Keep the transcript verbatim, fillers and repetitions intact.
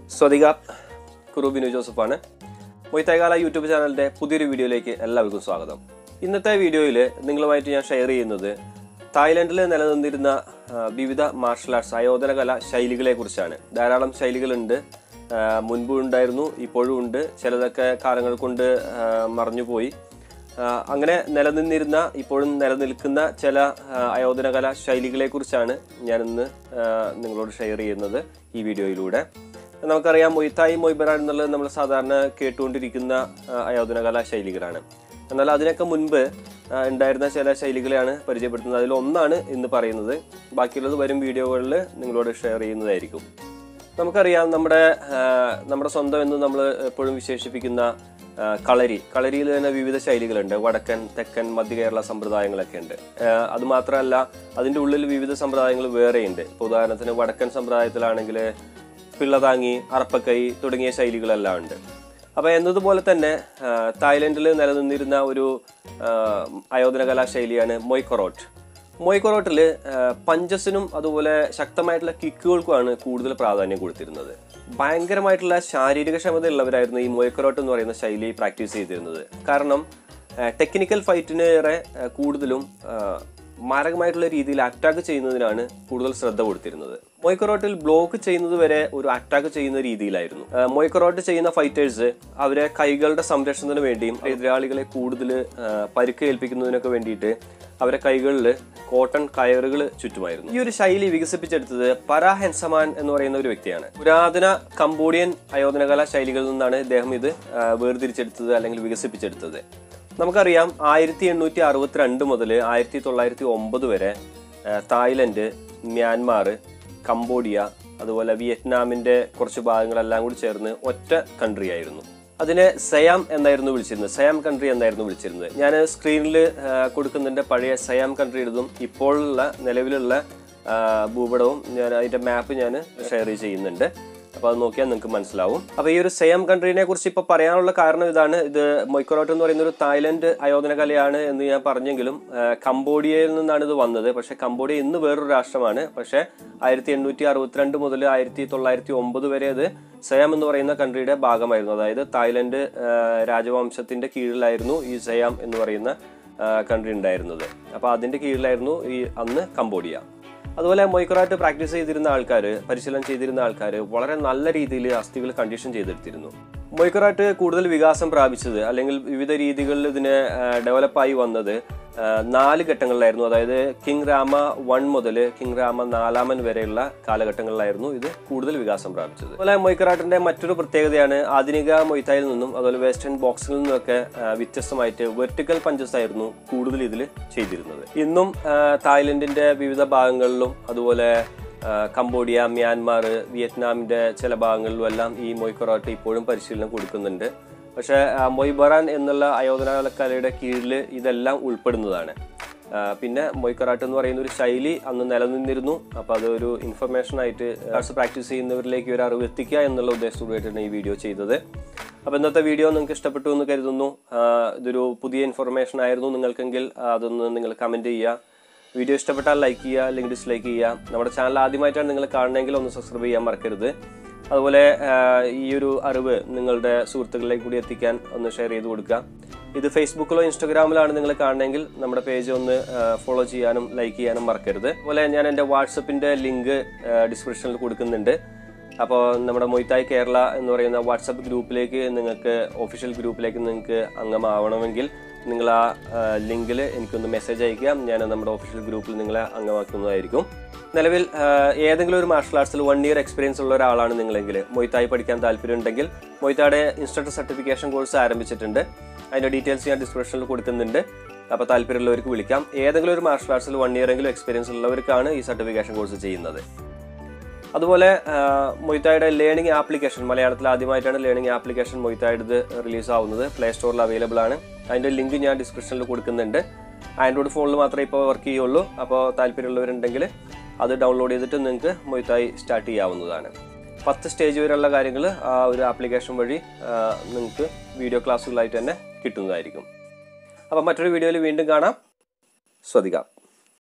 സ്വദിക കുറുബിനു ജോസഫാണ്. മൊയ്തായ്കാല YouTube ചാനലിൻ്റെ പുതിയൊരു വീഡിയോയിലേക്ക് എല്ലാവർക്കും സ്വാഗതം. ഇന്നത്തെ വീഡിയോയിൽ നിങ്ങളുമായിട്ട് ഞാൻ ഷെയർ ചെയ്യുന്നത് തായ്ലൻഡിൽ നിലനിന്നിരുന്ന വിവിധ മാർഷൽ ആർട്സ് ആയോധന കല ശൈലികളെ കുറിച്ചാണ്. ധാരാളം ശൈലികളുണ്ട്, മുൻപും ഉണ്ടായിരുന്നു, ഇപ്പോഴും ഉണ്ട്. ചിലതൊക്കെ കാലങ്ങൾ കൊണ്ട് മറഞ്ഞുപോയി. അങ്ങനെ നിലനിന്നിരുന്ന ഇപ്പോഴും നിലനിൽക്കുന്ന ചില ആയോധന കല ശൈലികളെ കുറിച്ചാണ് ഞാനിന്ന് നിങ്ങളോട് ഷെയർ ചെയ്യുന്നത് ഈ വീഡിയോയിലൂടെ. നമുക്കറിയാം, മൊയ്തായ് മൊയ് ബറാൻ എന്നുള്ളത് നമ്മൾ സാധാരണ കേട്ടുകൊണ്ടിരിക്കുന്ന ആയോധന കലാ ശൈലികളാണ്. എന്നാൽ അതിനൊക്കെ മുൻപ് ഉണ്ടായിരുന്ന ചില ശൈലികളെയാണ് പരിചയപ്പെടുത്തുന്നത്. അതിൽ ഒന്നാണ് ഇന്ന് പറയുന്നത്. ബാക്കിയുള്ളത് വരും വീഡിയോകളിൽ നിങ്ങളോട് ഷെയർ ചെയ്യുന്നതായിരിക്കും. നമുക്കറിയാം, നമ്മുടെ നമ്മുടെ സ്വന്തം എന്ന് നമ്മൾ എപ്പോഴും വിശേഷിപ്പിക്കുന്ന കളരി കളരിയിൽ തന്നെ വിവിധ ശൈലികളുണ്ട്. വടക്കൻ, തെക്കൻ, മധ്യ കേരള സമ്പ്രദായങ്ങളൊക്കെ ഉണ്ട്. അതുമാത്രമല്ല, അതിൻ്റെ ഉള്ളിൽ വിവിധ സമ്പ്രദായങ്ങൾ വേറെയുണ്ട്. ഇപ്പോൾ ഉദാഹരണത്തിന് വടക്കൻ സമ്പ്രദായത്തിലാണെങ്കിൽ പിള്ളതാങ്ങി, അറപ്പക്കൈ തുടങ്ങിയ ശൈലികളെല്ലാം ഉണ്ട്. അപ്പോൾ എന്നതുപോലെ തന്നെ തായ്ലൻഡിൽ നിലനിന്നിരുന്ന ഒരു ആയോധന കലാ ശൈലിയാണ് മൊയ് കൊറോട്ട്. മൊയ് കൊറോട്ടിൽ പഞ്ചസിനും അതുപോലെ ശക്തമായിട്ടുള്ള കിക്കുകൾക്കുമാണ് കൂടുതൽ പ്രാധാന്യം കൊടുത്തിരുന്നത്. ഭയങ്കരമായിട്ടുള്ള ശാരീരിക ക്ഷമത ഉള്ളവരായിരുന്നു ഈ മൊയ് കൊറോട്ട് എന്ന് പറയുന്ന ശൈലി പ്രാക്ടീസ് ചെയ്തിരുന്നത്. കാരണം ടെക്നിക്കൽ ഫൈറ്റിനേറെ കൂടുതലും മാരകമായിട്ടുള്ള രീതിയിൽ അറ്റാക്ക് ചെയ്യുന്നതിനാണ് കൂടുതൽ ശ്രദ്ധ കൊടുത്തിരുന്നത്. മൊയ് കൊറോട്ടിൽ ബ്ലോക്ക് ചെയ്യുന്നത് വരെ ഒരു അറ്റാക്ക് ചെയ്യുന്ന രീതിയിലായിരുന്നു. മൊയ് കൊറോട്ട് ചെയ്യുന്ന ഫൈറ്റേഴ്സ് അവരെ കൈകളുടെ സംരക്ഷണത്തിന് വേണ്ടിയും എതിരാളികളെ കൂടുതൽ പരിക്ക് ഏൽപ്പിക്കുന്നതിനൊക്കെ വേണ്ടിയിട്ട് അവരെ കൈകളിൽ കോട്ടൺ കയറുകൾ ചുറ്റുമായിരുന്നു. ഈ ഒരു ശൈലി വികസിപ്പിച്ചെടുത്തത് പരാ ഹെൻസമാൻ എന്ന് പറയുന്ന ഒരു വ്യക്തിയാണ്. പുരാതന കംബോഡിയൻ ആയോധനകലാ ശൈലികളിൽ നിന്നാണ് ഇദ്ദേഹം ഇത് വേർതിരിച്ചെടുത്തത് അല്ലെങ്കിൽ വികസിപ്പിച്ചെടുത്തത്. നമുക്കറിയാം, ആയിരത്തി എണ്ണൂറ്റി അറുപത്തിരണ്ട് മുതൽ ആയിരത്തി തൊള്ളായിരത്തി ഒമ്പത് വരെ തായ്ലൻഡ്, മ്യാൻമാർ, കംബോഡിയ, അതുപോലെ വിയറ്റ്നാമിന്റെ കുറച്ച് ഭാഗങ്ങളെല്ലാം കൂടി ചേർന്ന് ഒറ്റ കൺട്രി ആയിരുന്നു. അതിനെ സയാം എന്നായിരുന്നു വിളിച്ചിരുന്നത്. സയാം കൺട്രി എന്നായിരുന്നു വിളിച്ചിരുന്നത്. ഞാൻ സ്ക്രീനിൽ കൊടുക്കുന്നുണ്ട് പഴയ സയാം കൺട്രിയുടേതും ഇപ്പോഴുള്ള നിലവിലുള്ള ഭൂപടവും ഞാൻ അതിന്റെ മാപ്പ് ഞാൻ ഷെയർ ചെയ്യുന്നുണ്ട്. അപ്പോൾ അത് നോക്കിയാൽ നിങ്ങൾക്ക് മനസ്സിലാവും. അപ്പോൾ ഈ ഒരു സയാം കൺട്രീനെ കുറിച്ച് ഇപ്പോൾ പറയാനുള്ള കാരണം ഇതാണ്. ഇത് മൊയ് കൊറോട്ട് എന്ന് പറയുന്ന ഒരു തായ്ലൻഡ് ആയോധന കലയാണ് എന്ന് ഞാൻ പറഞ്ഞെങ്കിലും കംബോഡിയയിൽ നിന്നാണ് ഇത് വന്നത്. പക്ഷേ കംബോഡിയ ഇന്ന് വേറൊരു രാഷ്ട്രമാണ്. പക്ഷേ ആയിരത്തി എണ്ണൂറ്റി അറുപത്തിരണ്ട് മുതൽ ആയിരത്തി തൊള്ളായിരത്തി ഒമ്പത് വരെ അത് സയാം എന്ന് പറയുന്ന കൺട്രിയുടെ ഭാഗമായിരുന്നു. അതായത് തായ്ലൻഡ് രാജവംശത്തിന്റെ കീഴിലായിരുന്നു ഈ സയാം എന്ന് പറയുന്ന കൺട്രി ഉണ്ടായിരുന്നത്. അപ്പോൾ അതിന്റെ കീഴിലായിരുന്നു ഈ അന്ന് കംബോഡിയ. അതുപോലെ മൊയ് കൊറോട്ട് പ്രാക്ടീസ് ചെയ്തിരുന്ന ആൾക്കാർ, പരിശീലനം ചെയ്തിരുന്ന ആൾക്കാർ വളരെ നല്ല രീതിയിൽ അസ്ഥികൾ കണ്ടീഷൻ ചെയ്തെടുത്തിരുന്നു. മൊയ് കൊറോട്ട് കൂടുതൽ വികാസം പ്രാപിച്ചത് അല്ലെങ്കിൽ വിവിധ രീതികളിൽ ഇതിനെ ഡെവലപ്പായി വന്നത് നാല് ഘട്ടങ്ങളിലായിരുന്നു. അതായത് കിങ് രാമ വൺ മുതൽ കിങ് രാമ നാലാമൻ വരെയുള്ള കാലഘട്ടങ്ങളിലായിരുന്നു ഇത് കൂടുതൽ വികാസം പ്രാപിച്ചത്. അതുപോലെ മൊയ് കൊറോട്ടിന്റെ മറ്റൊരു പ്രത്യേകതയാണ് ആധുനിക മൊയ്തായിൽ നിന്നും അതുപോലെ വെസ്റ്റേൺ ബോക്സിൽ നിന്നൊക്കെ വ്യത്യസ്തമായിട്ട് വെർട്ടിക്കൽ പഞ്ചസ് ആയിരുന്നു കൂടുതൽ ഇതിൽ ചെയ്തിരുന്നത്. ഇന്നും തായ്ലൻഡിന്റെ വിവിധ ഭാഗങ്ങളിലും അതുപോലെ കംബോഡിയ, മ്യാൻമാർ, വിയറ്റ്നാമിന്റെ ചില ഭാഗങ്ങളിലും എല്ലാം ഈ മൊയ് കൊറോട്ട് ഇപ്പോഴും പരിശീലനം കൊടുക്കുന്നുണ്ട്. പക്ഷേ മൊയ് ബറാൻ എന്നുള്ള ആയോധന കലയുടെ കീഴിൽ ഇതെല്ലാം ഉൾപ്പെടുന്നതാണ്. പിന്നെ മൊയ് കൊറോട്ട് എന്ന് പറയുന്ന ഒരു ശൈലി അന്ന് നിലനിന്നിരുന്നു. അപ്പോൾ അതൊരു ഇൻഫർമേഷൻ ആയിട്ട് പ്രാക്ടീസ് ചെയ്യുന്നവരിലേക്ക് ഒരു അറിവ് എത്തിക്കുക എന്നുള്ള ഉദ്ദേശത്തോടെയാണ് ഈ വീഡിയോ ചെയ്തത്. അപ്പോൾ ഇന്നത്തെ വീഡിയോ നിങ്ങൾക്ക് ഇഷ്ടപ്പെട്ടു എന്ന് കരുതുന്നു. ഇതൊരു പുതിയ ഇൻഫർമേഷൻ ആയിരുന്നു നിങ്ങൾക്കെങ്കിൽ അതൊന്ന് നിങ്ങൾ കമൻറ്റ് ചെയ്യുക. വീഡിയോ ഇഷ്ടപ്പെട്ടാൽ ലൈക്ക് ചെയ്യുക, അല്ലെങ്കിൽ ഡിസ്ലൈക്ക് ചെയ്യുക. നമ്മുടെ ചാനൽ ആദ്യമായിട്ടാണ് നിങ്ങൾ കാണണമെങ്കിൽ ഒന്ന് സബ്സ്ക്രൈബ് ചെയ്യാൻ മറക്കരുത്. അതുപോലെ ഈ ഒരു അറിവ് നിങ്ങളുടെ സുഹൃത്തുക്കളിലേക്ക് കൂടി എത്തിക്കാൻ ഒന്ന് ഷെയർ ചെയ്ത് കൊടുക്കുക. ഇത് ഫേസ്ബുക്കിലോ ഇൻസ്റ്റാഗ്രാമിലാണ് നിങ്ങൾ കാണണമെങ്കിൽ നമ്മുടെ പേജ് ഒന്ന് ഫോളോ ചെയ്യാനും ലൈക്ക് ചെയ്യാനും മറക്കരുത്. അതുപോലെ ഞാൻ എൻ്റെ വാട്സപ്പിൻ്റെ ലിങ്ക് ഡിസ്ക്രിപ്ഷനിൽ കൊടുക്കുന്നുണ്ട്. അപ്പോൾ നമ്മുടെ മൊയ്തായ് കേരള എന്ന് പറയുന്ന വാട്സപ്പ് ഗ്രൂപ്പിലേക്ക് നിങ്ങൾക്ക് ഒഫീഷ്യൽ ഗ്രൂപ്പിലേക്ക് നിങ്ങൾക്ക് അംഗമാവണമെങ്കിൽ നിങ്ങൾ ആ ലിങ്കിൽ എനിക്കൊന്ന് മെസ്സേജ് അയക്കുക. ഞാൻ നമ്മുടെ ഒഫീഷ്യൽ ഗ്രൂപ്പിൽ നിങ്ങളെ അംഗമാക്കുന്നതായിരിക്കും. നിലവിൽ ഏതെങ്കിലും ഒരു മാർഷൽ ആർട്സിൽ വൺ ഇയർ എക്സ്പീരിയൻസ് ഉള്ള ഒരാളാണ് നിങ്ങളെങ്കിൽ മൊയ്തായ് പഠിക്കാൻ താല്പര്യം ഉണ്ടെങ്കിൽ മൊയ്തായുടെ ഇൻസ്ട്രക്ടർ സർട്ടിഫിക്കേഷൻ കോഴ്സ് ആരംഭിച്ചിട്ടുണ്ട്. അതിൻ്റെ ഡീറ്റെയിൽസ് ഞാൻ ഡിസ്ക്രിപ്ഷനിൽ കൊടുക്കുന്നുണ്ട്. അപ്പോൾ താല്പര്യമുള്ളവർക്ക് വിളിക്കാം. ഏതെങ്കിലും ഒരു മാർഷൽ ആർട്സിൽ വൺ ഇയർ എങ്കിലും എക്സ്പീരിയൻസ് ഉള്ളവർക്കാണ് ഈ സർട്ടിഫിക്കേഷൻ കോഴ്സ് ചെയ്യുന്നത്. അതുപോലെ മൊയ്തായുടെ ലേണിംഗ് ആപ്ലിക്കേഷൻ, മലയാളത്തിൽ ആദ്യമായിട്ടാണ് ലേണിംഗ് ആപ്ലിക്കേഷൻ മൊയ്തായുടെ റിലീസ് ആവുന്നത്. പ്ലേ സ്റ്റോറിൽ അവൈലബിൾ ആണ്. അതിൻ്റെ ലിങ്ക് ഞാൻ ഡിസ്ക്രിപ്ഷനിൽ കൊടുക്കുന്നുണ്ട്. ആൻഡ്രോയിഡ് ഫോണിൽ മാത്രമേ ഇപ്പോൾ വർക്ക് ചെയ്യുള്ളൂ. അപ്പോൾ താല്പര്യമുള്ളവരുണ്ടെങ്കിൽ അത് ഡൗൺലോഡ് ചെയ്തിട്ട് നിങ്ങൾക്ക് മൊയ്തായ് സ്റ്റാർട്ട് ചെയ്യാവുന്നതാണ്. പത്ത് സ്റ്റേജ് വരെയുള്ള കാര്യങ്ങൾ ആ ഒരു ആപ്ലിക്കേഷൻ വഴി നിങ്ങൾക്ക് വീഡിയോ ക്ലാസ്സുകളായിട്ട് തന്നെ കിട്ടുന്നതായിരിക്കും. അപ്പോൾ മറ്റൊരു വീഡിയോയിൽ വീണ്ടും കാണാം. സ്വദിക.